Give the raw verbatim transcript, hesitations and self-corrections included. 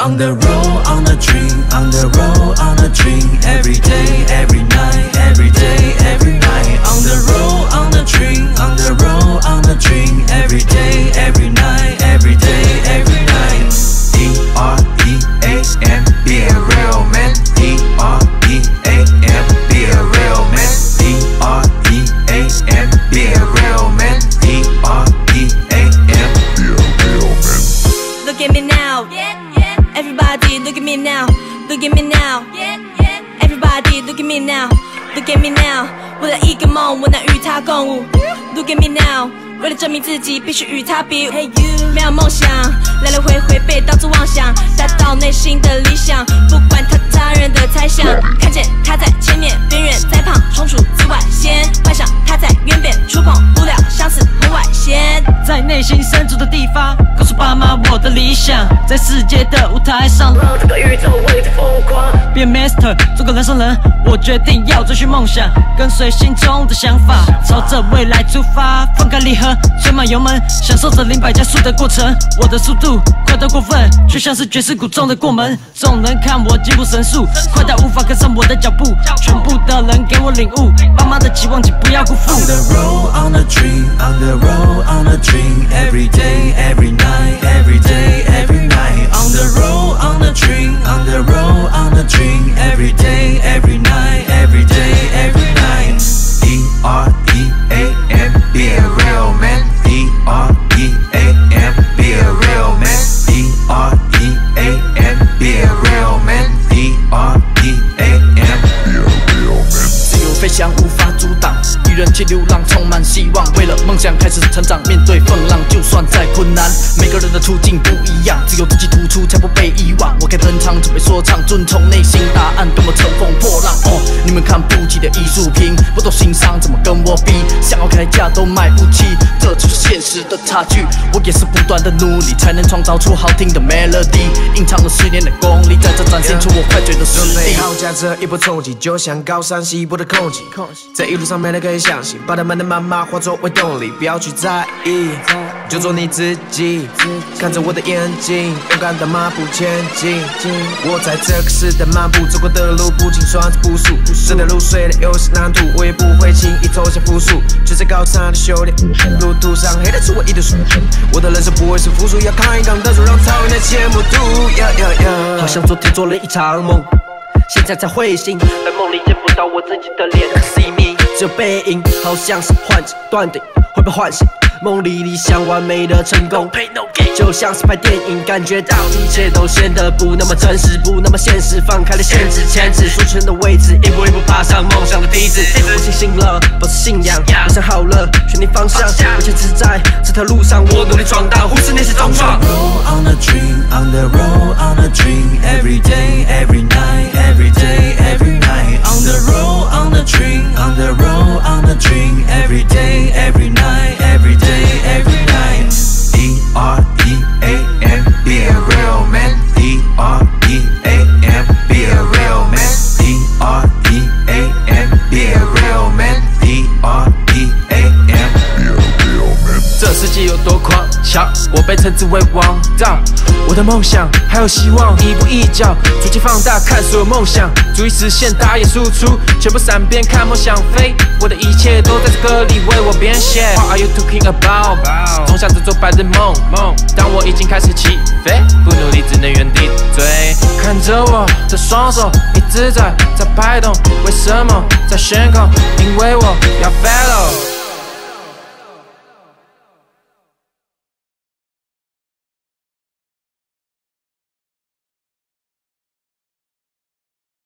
On the road, on the train, on the road, on the train. Every day, every night, every day, every night. On the road, on the train, on the road, on the train. Every day, every night, every day, every night. D R E A M, be a real man. D R E A M, be a real man. D R E A M, be a real man. D R E A M, be a real man. Look at me now, everybody look at me now, look at me now, everybody look at me now, look at me now. 为了一个梦，我能与他共舞。Look at me now， 为了证明自己，必须与他比。Hey you， 没有梦想，来来回回被当作妄想，达到内心的理想，不管他他人的猜想。看见他在前面，边缘在旁，冲出紫外线，幻想他在远边，触碰不了相似红外线。在内心深处的地方，告诉爸妈我的理想，在世界的舞台上，让这个宇宙为他疯狂。变 master， 做个人上人，我决定要追寻梦想，跟随心中的想法，朝着未来出发，放开离合，吹满油门，享受着零百加速的过程。我的速度快到过分，却像是爵士鼓中的过门。众人看我进步神速，快到无法跟上我的脚步。全部的人给我领悟，爸妈的期望，请不要辜负。On the road, on the train, on the road, on the train. Every day, every night, every day, every night. On the road, on the train, on the road, on the train. Every day, every night, every day, every night. D R E A M, be a real man. D R E A M, be a real man. D R E A M, be a real man. D R E A M, be a real man. 自由飞翔无法阻挡，与人去流浪充满希望。为了梦想开始成长，面对风浪，就算再困难，每个人的处境不一样，只有自己突出才不被遗忘。我该登场，准备说唱，遵从内心答案，多么乘风破浪。哦，你们看不起的艺术品，不懂欣赏怎么跟我比？想要开价都买不起，这就是现实的差距。我也是不断的努力，才能创造出好听的 melody。隐藏了十年的功力，在这展现出我快嘴的实力。 准备好驾着一波冲击，就像高山稀薄的空气。这一路上没人可以相信，把他们的谩骂化作为动力，不要去在意，就做你自己。看着我的眼睛，勇敢的马步前进。我在这个时代漫步，走过的路不仅算是朴素，这条路虽然有些难度，我也不会轻易投降服输。就在高山的修炼，路途上黑的是我一堆水。我的人生不会是负数，要扛一扛得住，让草原的前目睹。 好像昨天做了一场梦，现在才会醒，在梦里见不到我自己的脸 ，See me， 只有背影，好像是幻境，断定会被唤醒。梦里理想完美的成功，就像是拍电影，感觉到一切都显得不那么真实，不那么现实，放开了限制，牵制输权的位置，一步一步爬上梦想的梯子。我清醒了，保持信仰，我想好了，确定方向，我坚持在这条路上，我努力闯荡，忽视那些重创。 On the train, on the road, on the train. Every day, every night, every day, every night. On the road, on the train, on the road, on the train. Every day, every night, every day, every night. D R E A M, be a real man. D R E A M, be a real man. D R E A M, be a real man. D R E A M, be a real man. 这世界有多狂强，我被称之为王道。我的梦想还有希望，一步一脚，逐渐放大，看所有梦想，逐一实现，打野输出，全部闪边，看梦想飞。我的一切都在这歌里为我编写。What are you talking about？ 总想着做白日梦，当我已经开始起飞，不努力只能原地追。看着我的双手一直在在拍动，为什么在悬空？因为我要 follow。